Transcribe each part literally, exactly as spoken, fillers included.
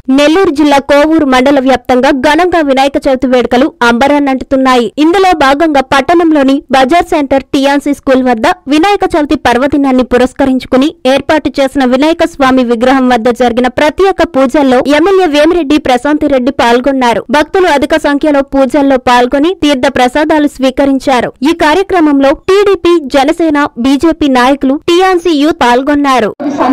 నెల్లూరు జిల్లా కోవూరు మండల వ్యాప్తంగా ఘనంగా వినాయక చవితి వేడుకలు అంబరాన్నంటుతున్నాయి. ఇందులో భాగంగా పట్టణంలోని బజార్ సెంటర్ టీఆన్సీ స్కూల్ వద్ద వినాయక చవితి పర్వదినాన్ని పురస్కరించుకుని ఏర్పాటు చేసిన వినాయక స్వామి విగ్రహం వద్ద జరిగిన ప్రత్యేక పూజల్లో ఎమ్మెల్యే వేమిరెడ్డి ప్రశాంతిరెడ్డి పాల్గొన్నారు. భక్తులు అధిక సంఖ్యలో పూజల్లో పాల్గొని తీర్థ ప్రసాదాలు స్వీకరించారు. ఈ కార్యక్రమంలో టీడీపీ, జనసేన, బీజేపీ నాయకులు, టీఆన్సీ యూత్ పాల్గొన్నారు.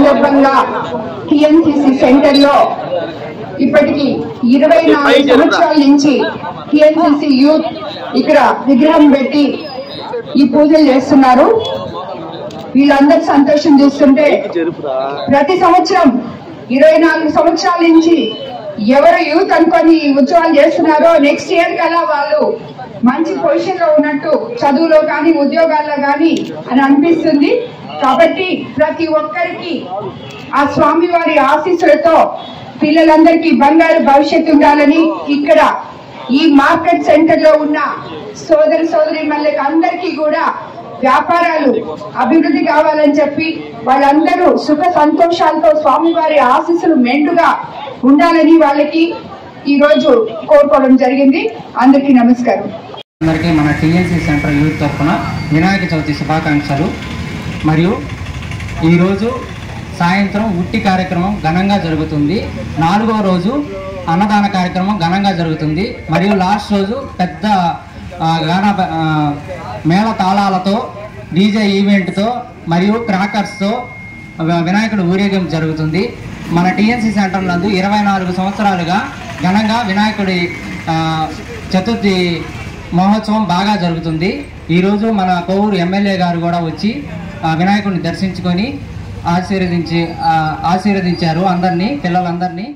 ఇప్పటికి ఇరవై నాలుగు సంవత్సరాల నుంచి టిఎన్సిసి యూత్ ఇక్కడ విగ్రహం పెట్టి ఈ పూజలు చేస్తున్నారు. వీళ్ళందరూ సంతోషం చూస్తుంటే ప్రతి సంవత్సరం ఇరవై నాలుగు సంవత్సరాల నుంచి ఎవరు యూత్ అనుకొని ఉత్సవాలు చేస్తున్నారో నెక్స్ట్ ఇయర్ కల్లా వాళ్ళు మంచి పొజిషన్ లో ఉన్నట్టు, చదువులో కానీ ఉద్యోగాల్లో కానీ అని అనిపిస్తుంది. కాబట్టి ప్రతి ఒక్కరికి ఆ స్వామి వారి ఆశీస్సులతో పిల్లలందరికీ బంగారు భవిష్యత్తు ఉండాలని ఇక్కడ ఈ మార్కెట్ సెంటర్ లో ఉన్న సోదరి సోదరి మళ్ళీ అందరికీ కూడా వ్యాపారాలు అభివృద్ధి కావాలని చెప్పి వాళ్ళందరూ సుఖ సంతోషాలతో స్వామివారి ఆశీస్సులు మెండుగా ఉండాలని వాళ్ళకి ఈ రోజు కోరుకోవడం జరిగింది. అందరికీ నమస్కారం. అందరికీ మన టీఎన్సీ సెంటర్ యూత్ తరఫున వినాయక చవితి శుభాకాంక్షలు. మరియు ఈరోజు సాయంత్రం ఉట్టి కార్యక్రమం ఘనంగా జరుగుతుంది. నాలుగో రోజు అన్నదాన కార్యక్రమం ఘనంగా జరుగుతుంది. మరియు లాస్ట్ రోజు పెద్ద గాన మేళ తాళాలతో, డీజే ఈవెంట్తో మరియు క్రాకర్స్తో వినాయకుడు ఊరేగింపు జరుగుతుంది. మన టీఎన్సీ సెంటర్ నందు ఇరవై నాలుగు సంవత్సరాలుగా ఘనంగా వినాయకుడి చతుర్థి మహోత్సవం బాగా జరుగుతుంది. ఈరోజు మన కోవూరు ఎమ్మెల్యే గారు కూడా వచ్చి వినాయకుడిని దర్శించుకొని ఆశీర్వదించి ఆశీర్వదించారు అందరినీ, పిల్లలందరినీ.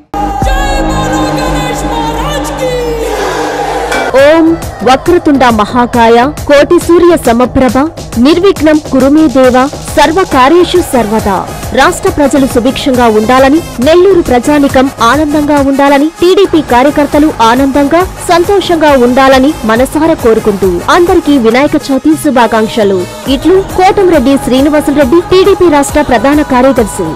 ఓం వక్రతుండ మహాకాయ కోటి సూర్య సమప్రభ నిర్విఘ్నం కురుమే దేవ సర్వ కార్యేషు సర్వదా. రాష్ట్ర ప్రజలు సుభిక్షంగా ఉండాలని, నెల్లూరు ప్రజానికం ఆనందంగా ఉండాలని, టీడీపీ కార్యకర్తలు ఆనందంగా సంతోషంగా ఉండాలని మనసారా కోరుకుంటూ అందరికీ వినాయక చవితి శుభాకాంక్షలు. ఇట్లు కోటంరెడ్డి శ్రీనివాసులరెడ్డి, టీడీపీ రాష్ట్ర ప్రధాన కార్యదర్శి.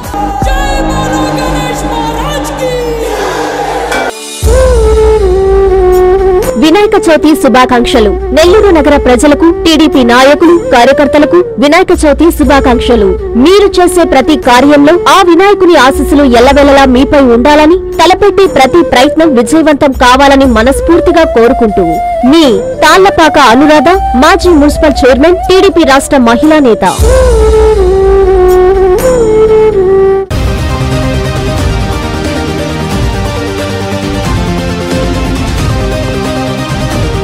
వినాయక చవితి శుభాకాంక్షలు. నెల్లూరు నగర ప్రజలకు, టీడీపీ నాయకులు, కార్యకర్తలకు వినాయక చవితి శుభాకాంక్షలు. మీరు చేసే ప్రతి కార్యంలో ఆ వినాయకుని ఆశీస్సులు ఎల్లవెల్లలా మీపై ఉండాలని, తలపెట్టే ప్రతి ప్రయత్నం విజయవంతం కావాలని మనస్ఫూర్తిగా కోరుకుంటూ మీ తాళ్లపాక అనురాధ, మాజీ మున్సిపల్ చైర్మన్, టీడీపీ రాష్ట్ర మహిళా నేత.